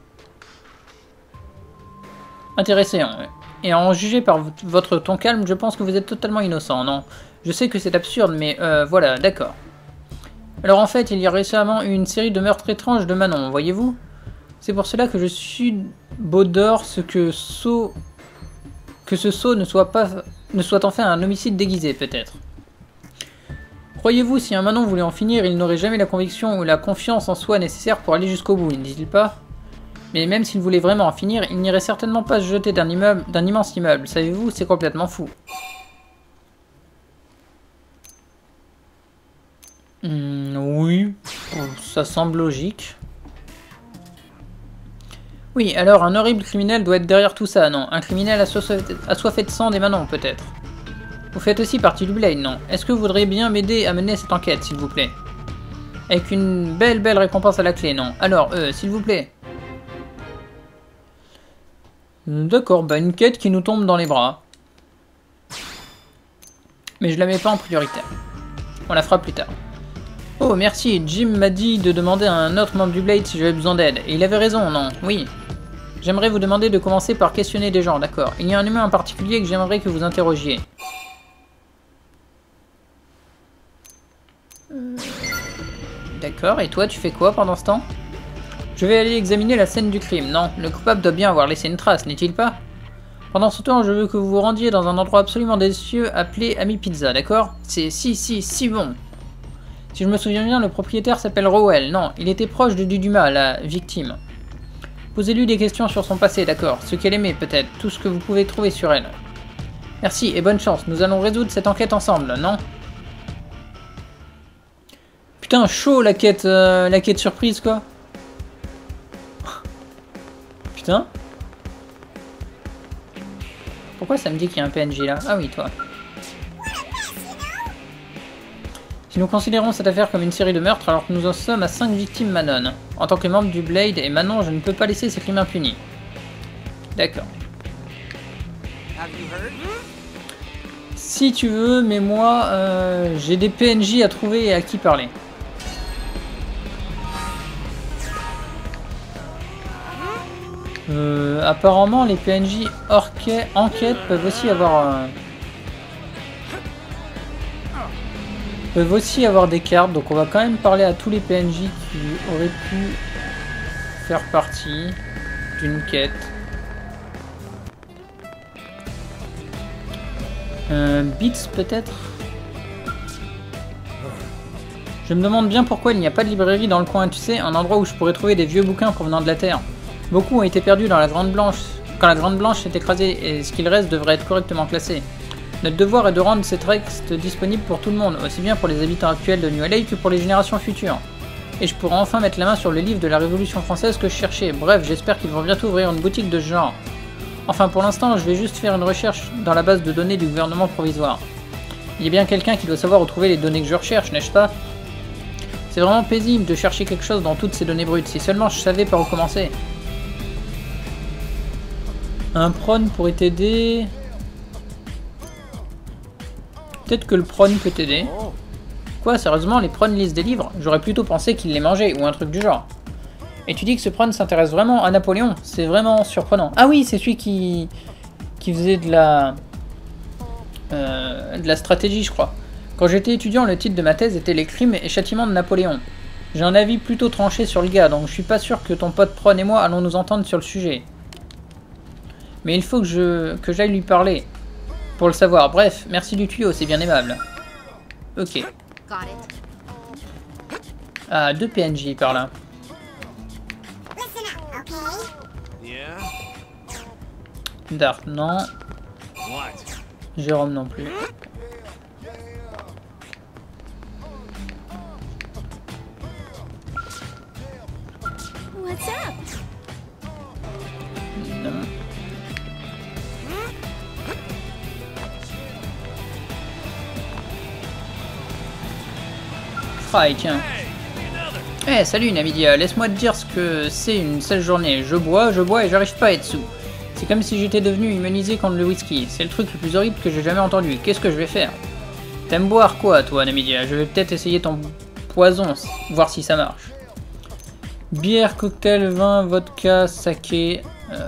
Speaker 1: Intéressant. Et à en juger par votre ton calme, je pense que vous êtes totalement innocent, non? Je sais que c'est absurde, mais euh, voilà, d'accord. Alors en fait, il y a récemment eu une série de meurtres étranges de Manon, voyez-vous? C'est pour cela que je suis Baudor, ce que Sceau... Que ce Sceau ne soit pas... ne soit enfin un homicide déguisé, peut-être. Croyez-vous, si un Manon voulait en finir, il n'aurait jamais la conviction ou la confiance en soi nécessaire pour aller jusqu'au bout, ne dit-il pas? Mais même s'il voulait vraiment en finir, il n'irait certainement pas se jeter d'un immeuble, d'un immense immeuble. Savez-vous, c'est complètement fou. Hmm, oui, ça semble logique. Oui, alors un horrible criminel doit être derrière tout ça, non? Un criminel assoiffé de sang des Manons, peut-être. Vous faites aussi partie du Blade, non? Est-ce que vous voudriez bien m'aider à mener cette enquête, s'il vous plaît? Avec une belle, belle récompense à la clé, non? Alors, euh, s'il vous plaît. D'accord, bah une quête qui nous tombe dans les bras. Mais je la mets pas en priorité. On la fera plus tard. Oh, merci, Jim m'a dit de demander à un autre membre du Blade si j'avais besoin d'aide. Et il avait raison, non? Oui. J'aimerais vous demander de commencer par questionner des gens, d'accord? Il y a un humain en particulier que j'aimerais que vous interrogiez. D'accord, et toi, tu fais quoi pendant ce temps? Je vais aller examiner la scène du crime. Non, le coupable doit bien avoir laissé une trace, n'est-il pas? Pendant ce temps, je veux que vous vous rendiez dans un endroit absolument délicieux appelé Ami Pizza, d'accord? C'est si, si, si bon. Si je me souviens bien, le propriétaire s'appelle Rowell. Non, il était proche de Duduma, la victime. Posez-lui des questions sur son passé, d'accord? Ce qu'elle aimait, peut-être. Tout ce que vous pouvez trouver sur elle. Merci et bonne chance. Nous allons résoudre cette enquête ensemble, non? Putain, chaud la quête, euh, la quête surprise, quoi. Putain. Pourquoi ça me dit qu'il y a un P N J là? Ah oui, toi. Si nous considérons cette affaire comme une série de meurtres, alors que nous en sommes à cinq victimes Manon. En tant que membre du Blade et Manon, je ne peux pas laisser ces crimes impunis. D'accord. Si tu veux, mais moi, euh, j'ai des P N J à trouver et à qui parler. Euh, apparemment, les P N J enquête peuvent aussi avoir... Euh, peuvent aussi avoir des cartes, donc on va quand même parler à tous les P N J qui auraient pu faire partie d'une quête. Euh, Beats peut-être? Je me demande bien pourquoi il n'y a pas de librairie dans le coin, tu sais, un endroit où je pourrais trouver des vieux bouquins provenant de la Terre. Beaucoup ont été perdus dans la Grande Blanche, quand la Grande Blanche s'est écrasée, et ce qu'il reste devrait être correctement classé. Notre devoir est de rendre ces textes disponibles pour tout le monde, aussi bien pour les habitants actuels de New L A que pour les générations futures. Et je pourrai enfin mettre la main sur le livre de la Révolution française que je cherchais. Bref, j'espère qu'ils vont bientôt ouvrir une boutique de ce genre. Enfin, pour l'instant, je vais juste faire une recherche dans la base de données du gouvernement provisoire. Il y a bien quelqu'un qui doit savoir où trouver les données que je recherche, n'est-ce pas? C'est vraiment paisible de chercher quelque chose dans toutes ces données brutes. Si seulement je savais par où commencer. Un prône pourrait t'aider. Peut-être que le prône peut t'aider. Quoi, sérieusement, les prônes lisent des livres? J'aurais plutôt pensé qu'ils les mangeaient, ou un truc du genre. Et tu dis que ce prône s'intéresse vraiment à Napoléon? C'est vraiment surprenant. Ah oui, c'est celui qui... qui faisait de la... Euh, de la stratégie, je crois. Quand j'étais étudiant, le titre de ma thèse était Les crimes et châtiments de Napoléon. J'ai un avis plutôt tranché sur le gars, donc je suis pas sûr que ton pote prône et moi allons nous entendre sur le sujet. Mais il faut que je que j'aille lui parler. Pour le savoir. Bref, merci du tuyau, c'est bien aimable. Ok. Ah, deux P N J par là. Dart, non. Jérôme non plus.
Speaker 2: What's up?
Speaker 1: Non. Ah, et tiens. Eh, hey, salut Namidia, laisse-moi te dire ce que c'est une sale journée. Je bois, je bois et j'arrive pas à être sous. C'est comme si j'étais devenu immunisé contre le whisky. C'est le truc le plus horrible que j'ai jamais entendu. Qu'est-ce que je vais faire? T'aimes boire quoi, toi, Namidia? Je vais peut-être essayer ton poison, voir si ça marche. Bière, cocktail, vin, vodka, saké. Euh...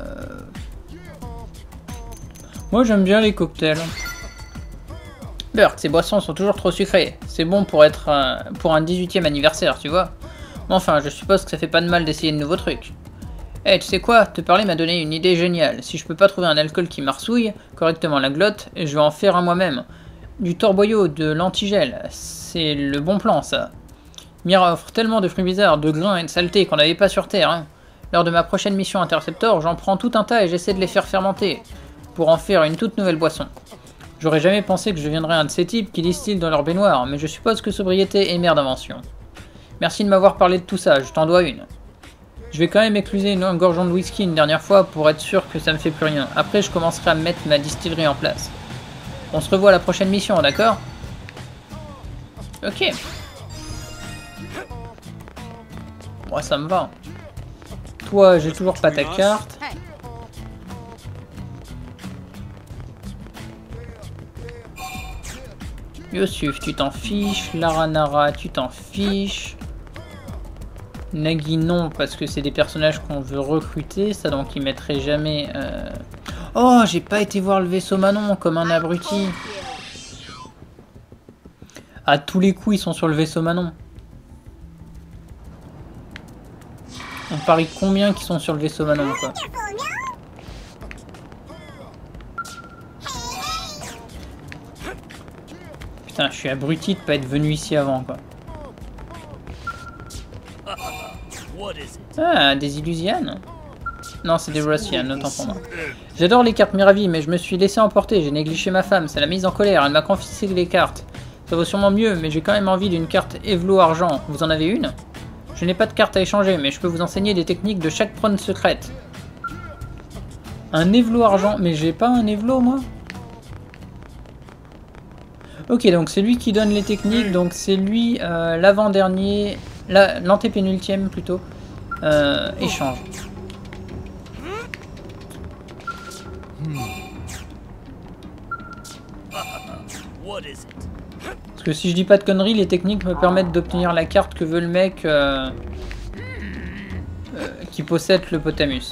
Speaker 1: Moi, j'aime bien les cocktails. Burk, ces boissons sont toujours trop sucrées. C'est bon pour être un, pour un dix-huitième anniversaire, tu vois. Mais enfin, je suppose que ça fait pas de mal d'essayer de nouveaux trucs. Eh, hey, tu sais quoi? Te parler m'a donné une idée géniale. Si je peux pas trouver un alcool qui marsouille correctement la glotte, je vais en faire un moi-même. Du torboyau, de l'antigel. C'est le bon plan, ça. Mira offre tellement de fruits bizarres, de grains et de saletés qu'on n'avait pas sur Terre. Hein. Lors de ma prochaine mission Interceptor, j'en prends tout un tas et j'essaie de les faire fermenter. Pour en faire une toute nouvelle boisson. J'aurais jamais pensé que je deviendrais un de ces types qui distillent dans leur baignoire, mais je suppose que sobriété est mère d'invention. Merci de m'avoir parlé de tout ça, je t'en dois une. Je vais quand même écluser une, un gorgeon de whisky une dernière fois pour être sûr que ça me fait plus rien. Après, je commencerai à mettre ma distillerie en place. On se revoit à la prochaine mission, d'accord? Ok. Moi, ça me va. Toi, j'ai toujours pas ta carte. Yosuf, tu t'en fiches. Laranara, tu t'en fiches. Nagi, non, parce que c'est des personnages qu'on veut recruter. Ça, donc, ils mettraient jamais... Euh... Oh, j'ai pas été voir le vaisseau Manon, comme un abruti. À tous les coups, ils sont sur le vaisseau Manon. On parie combien qui sont sur le vaisseau Manon, quoi. Putain, je suis abruti de pas être venu ici avant, quoi. Ah, des Illusianes? Non, c'est des Rossianes, autant pour moi. J'adore les cartes Miravi, mais je me suis laissé emporter. J'ai négligé ma femme, ça l'a mise en colère. Elle m'a confisqué les cartes. Ça vaut sûrement mieux, mais j'ai quand même envie d'une carte Evlo Argent. Vous en avez une? Je n'ai pas de carte à échanger, mais je peux vous enseigner des techniques de chaque prône secrète. Un Evlo Argent? Mais j'ai pas un Evlo, moi? Ok, donc c'est lui qui donne les techniques, donc c'est lui euh, l'avant-dernier, l'antépénultième plutôt, euh, échange. Parce que si je dis pas de conneries, les techniques me permettent d'obtenir la carte que veut le mec euh, euh, qui possède le Potamus.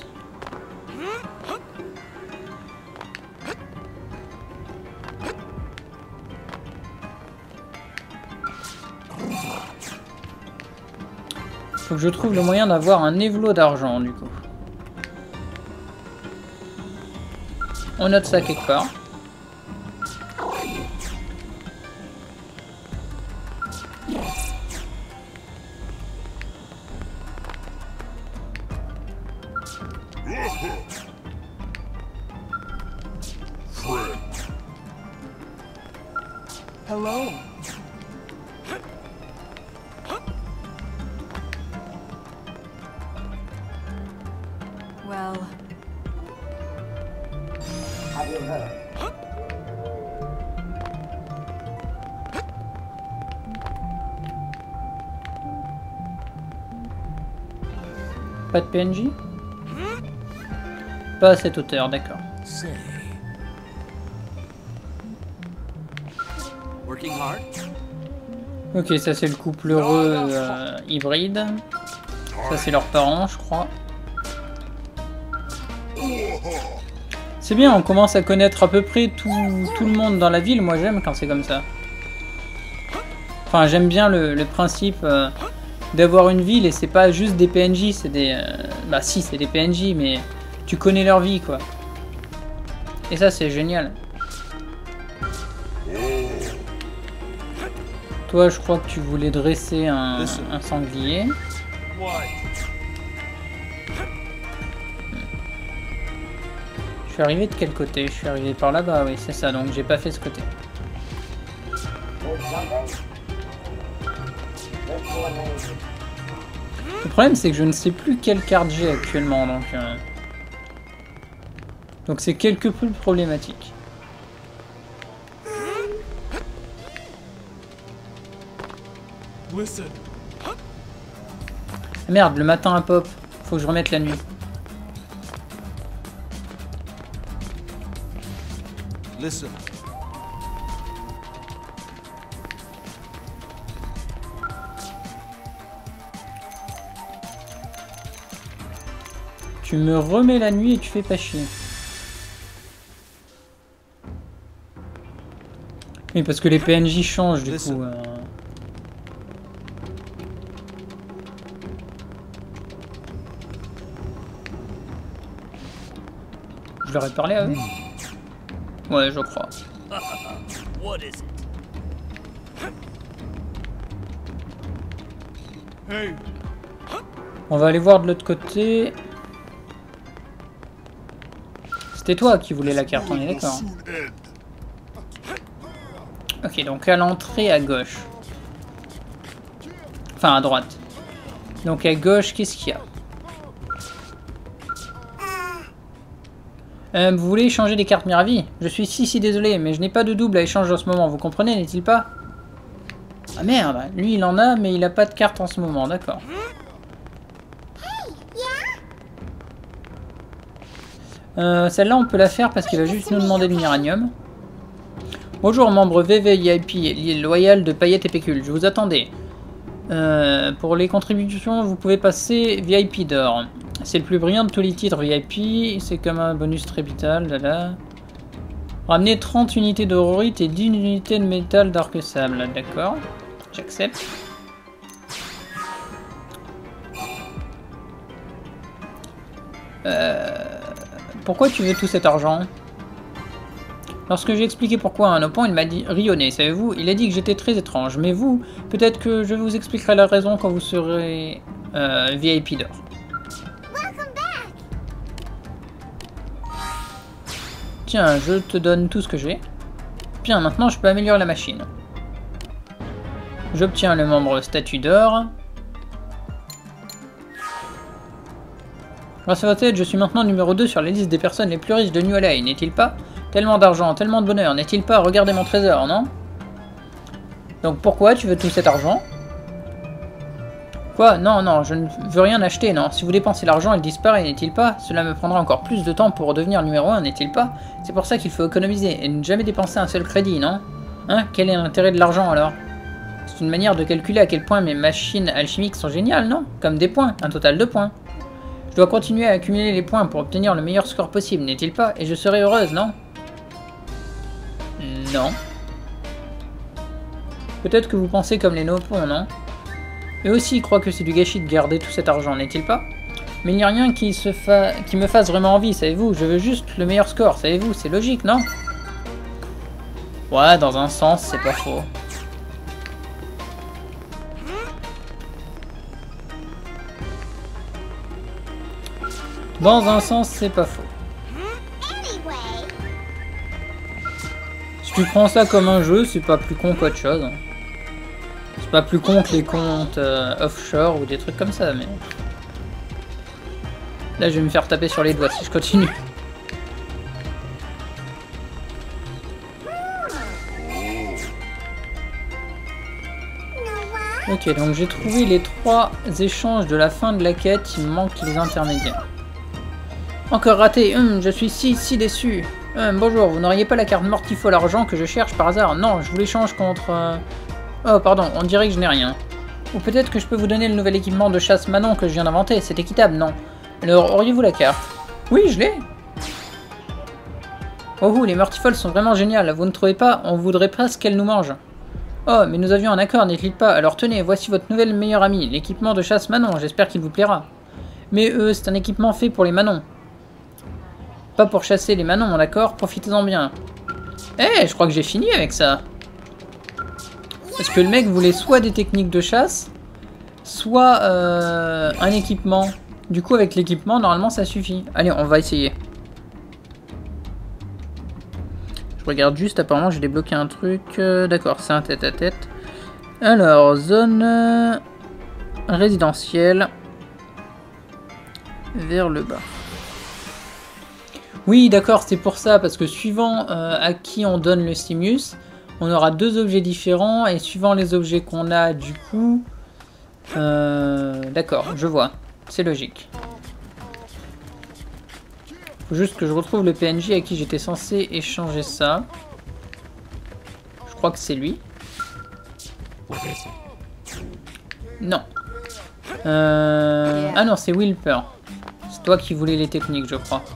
Speaker 1: Faut que je trouve le moyen d'avoir un Evlo d'argent du coup. On note ça quelque part.
Speaker 3: Hello.
Speaker 2: Well,
Speaker 4: Have you heard?
Speaker 1: Pas de P N J? Pas à cette hauteur, d'accord.
Speaker 3: Say. Working hard?
Speaker 1: Ok, ça c'est le couple heureux euh, hybride. Ça c'est leurs parents, je crois. C'est bien, on commence à connaître à peu près tout, tout le monde dans la ville. Moi j'aime quand c'est comme ça. Enfin, j'aime bien le, le principe euh, d'avoir une ville et c'est pas juste des P N J, c'est des... Euh, bah si, c'est des P N J, mais tu connais leur vie, quoi. Et ça, c'est génial. Toi, je crois que tu voulais dresser un, un sanglier. Je suis arrivé de quel côté? Je suis arrivé par là-bas, oui, c'est ça, donc j'ai pas fait ce côté. Le problème, c'est que je ne sais plus quelle carte j'ai actuellement, donc... Euh... Donc c'est quelque peu problématique. Ah merde, le matin à pop. Faut que je remette la nuit.
Speaker 3: Listen.
Speaker 1: Tu me remets la nuit et tu fais pas chier. Oui, parce que les P N J changent du coup. Euh... Je leur ai parlé à eux. Ouais, je crois.
Speaker 3: What is it? Hey.
Speaker 1: On va aller voir de l'autre côté. C'était toi qui voulais la carte, on est d'accord. Ok, donc à l'entrée à gauche. Enfin à droite. Donc à gauche, qu'est-ce qu'il y a? euh, Vous voulez échanger des cartes Miravi? Je suis si si désolé, mais je n'ai pas de double à échanger en ce moment, vous comprenez, n'est-il pas? Ah merde, lui il en a, mais il a pas de carte en ce moment, d'accord. Euh, Celle-là on peut la faire parce qu'il va juste nous demander de l'uranium. Bonjour membre V V I P loyal de Paillettes et Pécules, je vous attendais. Euh, pour les contributions, vous pouvez passer V I P d'or. C'est le plus brillant de tous les titres V I P, c'est comme un bonus très vital. Là, là. Ramenez trente unités d'aurorite et dix unités de métal d'arc sable, d'accord. J'accepte. Euh... Pourquoi tu veux tout cet argent? Lorsque j'ai expliqué pourquoi à un opposant, il m'a dit rionné, savez-vous? Il a dit que j'étais très étrange, mais vous, peut-être que je vous expliquerai la raison quand vous serez euh, V I P d'or. Tiens, je te donne tout ce que j'ai. Bien, maintenant je peux améliorer la machine. J'obtiens le membre statut d'or. Grâce à votre aide, je suis maintenant numéro deux sur la liste des personnes les plus riches de New Alay, n'est-il pas? Tellement d'argent, tellement de bonheur, n'est-il pas? Regardez mon trésor, non? Donc pourquoi tu veux tout cet argent? Quoi? Non, non, je ne veux rien acheter, non. Si vous dépensez l'argent, il disparaît, n'est-il pas? Cela me prendra encore plus de temps pour redevenir numéro un, n'est-il pas? C'est pour ça qu'il faut économiser et ne jamais dépenser un seul crédit, non? Hein? Quel est l'intérêt de l'argent, alors? C'est une manière de calculer à quel point mes machines alchimiques sont géniales, non? Comme des points, un total de points. Je dois continuer à accumuler les points pour obtenir le meilleur score possible, n'est-il pas? Et je serai heureuse, non? Non. Peut-être que vous pensez comme les Nopons, non? Eux aussi croient que c'est du gâchis de garder tout cet argent, n'est-il pas? Mais il n'y a rien qui, se fa... qui me fasse vraiment envie, savez-vous? Je veux juste le meilleur score, savez-vous? C'est logique, non? Ouais, dans un sens, c'est pas faux. Dans un sens, c'est pas faux. Si tu prends ça comme un jeu, c'est pas plus con qu'autre chose. C'est pas plus con que les comptes euh, offshore ou des trucs comme ça, mais... Là, je vais me faire taper sur les doigts si je continue. Ok, donc j'ai trouvé les trois échanges de la fin de la quête, il me manque les intermédiaires. Encore raté, hum, je suis si, si déçu. Hum, bonjour, vous n'auriez pas la carte mortifole argent que je cherche par hasard? Non, je vous l'échange contre... Euh... Oh, pardon, on dirait que je n'ai rien. Ou peut-être que je peux vous donner le nouvel équipement de chasse Manon que je viens d'inventer, c'est équitable, non? Alors, auriez-vous la carte? Oui, je l'ai. Oh, les mortifoles sont vraiment géniales, vous ne trouvez pas? On voudrait presque qu'elles nous mangent. Oh, mais nous avions un accord, n'hésitez pas. Alors tenez, voici votre nouvelle meilleure amie, l'équipement de chasse Manon, j'espère qu'il vous plaira. Mais eux, c'est un équipement fait pour les Manons. Pas pour chasser les Manons, d'accord? Profitez-en bien. Eh, hey, je crois que j'ai fini avec ça. Parce que le mec voulait soit des techniques de chasse, soit euh, un équipement. Du coup, avec l'équipement, normalement, ça suffit. Allez, on va essayer. Je regarde juste, apparemment, j'ai débloqué un truc. Euh, D'accord, c'est un tête-à-tête. Alors, zone euh, résidentielle. Vers le bas. Oui, d'accord, c'est pour ça, parce que suivant euh, à qui on donne le Simius, on aura deux objets différents, et suivant les objets qu'on a, du coup... Euh, d'accord, je vois. C'est logique. Faut juste que je retrouve le P N J à qui j'étais censé échanger ça. Je crois que c'est lui. Non. Euh... Ah non, c'est Wilper. C'est toi qui voulais les techniques, je crois.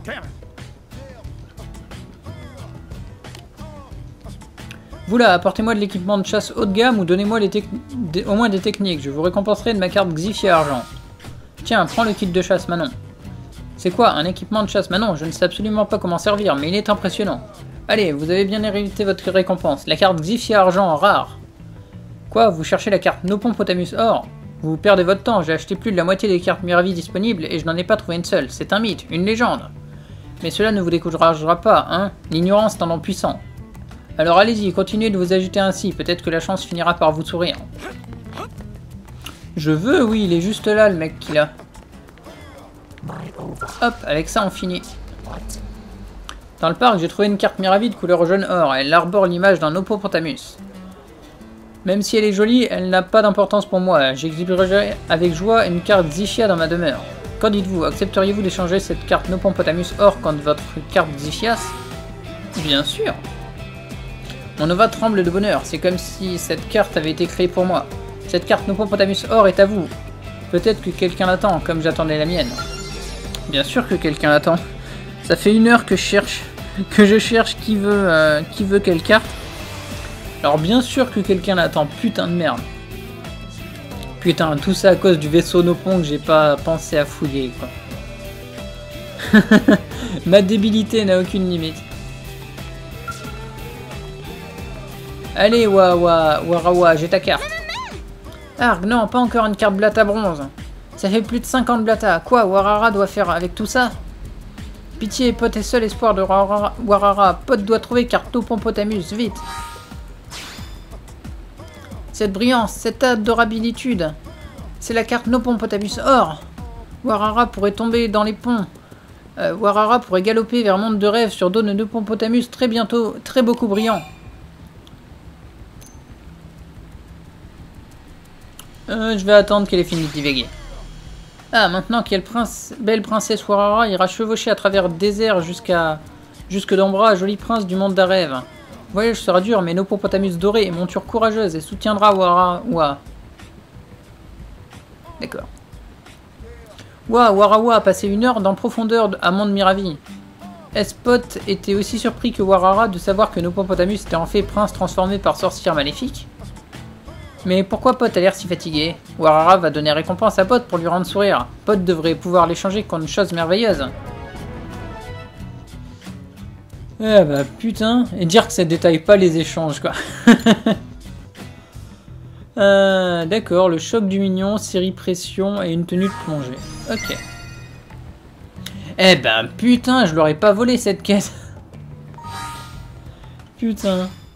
Speaker 1: Vous là, apportez-moi de l'équipement de chasse haut de gamme ou donnez-moi les au moins des techniques. Je vous récompenserai de ma carte Xifia argent. Tiens, prends le kit de chasse Manon. C'est quoi, un équipement de chasse Manon? Je ne sais absolument pas comment servir, mais il est impressionnant. Allez, vous avez bien hérité votre récompense. La carte Xifia argent rare. Quoi, vous cherchez la carte Nopompotamus or? Vous perdez votre temps, j'ai acheté plus de la moitié des cartes Miravi disponibles et je n'en ai pas trouvé une seule. C'est un mythe, une légende. Mais cela ne vous découragera pas, hein? L'ignorance est un nom puissant. Alors allez-y, continuez de vous agiter ainsi, peut-être que la chance finira par vous sourire. Je veux, oui, il est juste là, le mec qu'il a. Hop, avec ça on finit. Dans le parc, j'ai trouvé une carte Miravi de couleur jaune or, elle arbore l'image d'un Nopompotamus. Même si elle est jolie, elle n'a pas d'importance pour moi, j'exhiberai avec joie une carte Xifia dans ma demeure. Qu'en dites-vous, accepteriez-vous d'échanger cette carte Nopompotamus or contre votre carte Xifias? Bien sûr. Mon ova tremble de bonheur, c'est comme si cette carte avait été créée pour moi. Cette carte Nopompotamus or est à vous. Peut-être que quelqu'un l'attend, comme j'attendais la mienne. Bien sûr que quelqu'un l'attend. Ça fait une heure que je cherche, que je cherche qui veut, euh, qui veut quelle carte. Alors bien sûr que quelqu'un l'attend, putain de merde. Putain, tout ça à cause du vaisseau Nopon que j'ai pas pensé à fouiller, quoi. Ma débilité n'a aucune limite. Allez, wa wa Warawa, j'ai ta carte. Arg, non, pas encore une carte Blata bronze. Ça fait plus de cinquante Blata. Quoi, Warara doit faire avec tout ça? Pitié, Pot est seul espoir de Warara. Warara. Pot doit trouver carte Nopompotamus, vite. Cette brillance, cette adorabilitude. C'est la carte Nopompotamus or. Warara pourrait tomber dans les ponts. Euh, Warara pourrait galoper vers monde de rêve sur dos de Nopompotamus très bientôt, très beaucoup brillant. Euh, je vais attendre qu'elle ait fini de divaguer. Ah, maintenant quelle prince, belle princesse Warara ira chevaucher à travers le désert jusqu'à jusque d'Ambra, joli prince du monde d'Arève. Le voyage sera dur, mais Nopompotamus doré est monture courageuse et soutiendra Warara. Wa. D'accord. Wa, Warawa a passé une heure dans profondeur à Monde Miravi. Espot était aussi surpris que Warara de savoir que Nopompotamus était en fait prince transformé par sorcière maléfique. Mais pourquoi Pot a l'air si fatigué? Warara va donner récompense à Pot pour lui rendre sourire. Pot devrait pouvoir l'échanger contre une chose merveilleuse. Eh bah putain, et dire que ça détaille pas les échanges quoi. euh, D'accord, le choc du mignon, série pression et une tenue de plongée. Ok. Eh ben putain, je l'aurais pas volé cette caisse. Putain.